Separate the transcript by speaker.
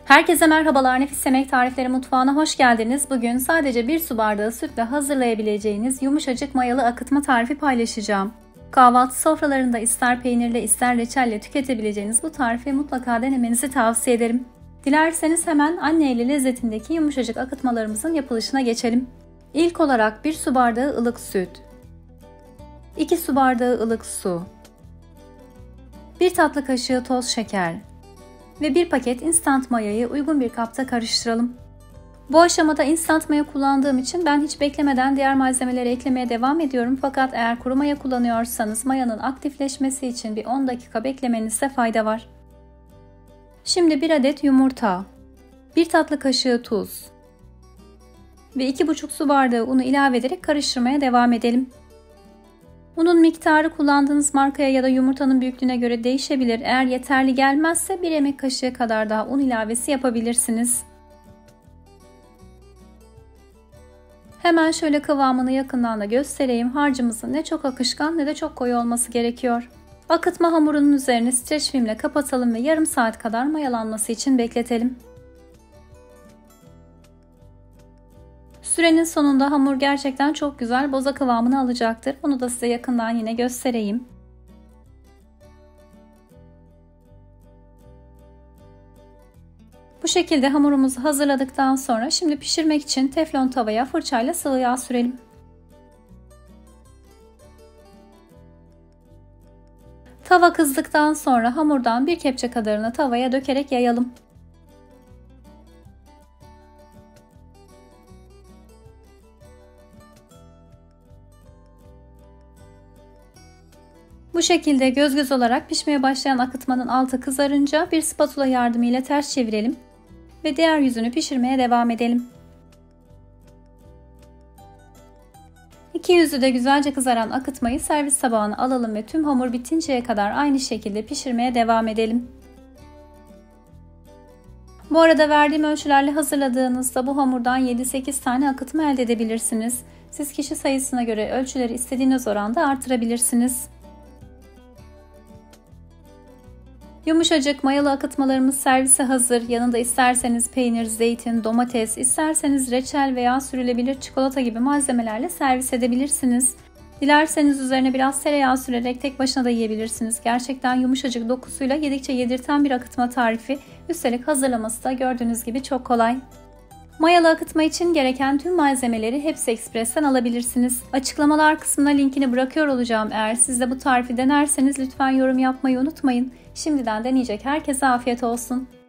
Speaker 1: Herkese merhabalar, Nefis Yemek Tarifleri mutfağına hoş geldiniz. Bugün sadece 1 su bardağı sütle hazırlayabileceğiniz yumuşacık mayalı akıtma tarifi paylaşacağım. Kahvaltı sofralarında ister peynirle ister reçelle tüketebileceğiniz bu tarifi mutlaka denemenizi tavsiye ederim. Dilerseniz hemen anne eli lezzetindeki yumuşacık akıtmalarımızın yapılışına geçelim. İlk olarak 1 su bardağı ılık süt, 2 su bardağı ılık su, 1 tatlı kaşığı toz şeker ve 1 paket instant mayayı uygun bir kapta karıştıralım. Bu aşamada instant maya kullandığım için ben hiç beklemeden diğer malzemeleri eklemeye devam ediyorum. Fakat eğer kuru maya kullanıyorsanız mayanın aktifleşmesi için bir 10 dakika beklemenizde fayda var. Şimdi 1 adet yumurta, 1 tatlı kaşığı tuz ve 2,5 su bardağı unu ilave ederek karıştırmaya devam edelim. Unun miktarı kullandığınız markaya ya da yumurtanın büyüklüğüne göre değişebilir. Eğer yeterli gelmezse 1 yemek kaşığı kadar daha un ilavesi yapabilirsiniz. Hemen şöyle kıvamını yakından da göstereyim. Harcımızın ne çok akışkan ne de çok koyu olması gerekiyor. Akıtma hamurunun üzerine streç filmle kapatalım ve yarım saat kadar mayalanması için bekletelim. Sürenin sonunda hamur gerçekten çok güzel boza kıvamını alacaktır. Bunu da size yakından yine göstereyim. Bu şekilde hamurumuzu hazırladıktan sonra şimdi pişirmek için teflon tavaya fırçayla sıvı yağ sürelim. Tava kızdıktan sonra hamurdan bir kepçe kadarını tavaya dökerek yayalım. Bu şekilde göz göz olarak pişmeye başlayan akıtmanın altı kızarınca bir spatula yardımıyla ters çevirelim ve diğer yüzünü pişirmeye devam edelim. İki yüzü de güzelce kızaran akıtmayı servis tabağına alalım ve tüm hamur bitinceye kadar aynı şekilde pişirmeye devam edelim. Bu arada verdiğim ölçülerle hazırladığınızda bu hamurdan 7-8 tane akıtma elde edebilirsiniz. Siz kişi sayısına göre ölçüleri istediğiniz oranda artırabilirsiniz. Yumuşacık mayalı akıtmalarımız servise hazır. Yanında isterseniz peynir, zeytin, domates, isterseniz reçel veya sürülebilir çikolata gibi malzemelerle servis edebilirsiniz. Dilerseniz üzerine biraz tereyağı sürerek tek başına da yiyebilirsiniz. Gerçekten yumuşacık dokusuyla yedikçe yedirten bir akıtma tarifi. Üstelik hazırlaması da gördüğünüz gibi çok kolay. Mayalı akıtma için gereken tüm malzemeleri Hepsi Express'ten alabilirsiniz. Açıklamalar kısmına linkini bırakıyor olacağım. Eğer siz de bu tarifi denerseniz lütfen yorum yapmayı unutmayın. Şimdiden deneyecek herkese afiyet olsun.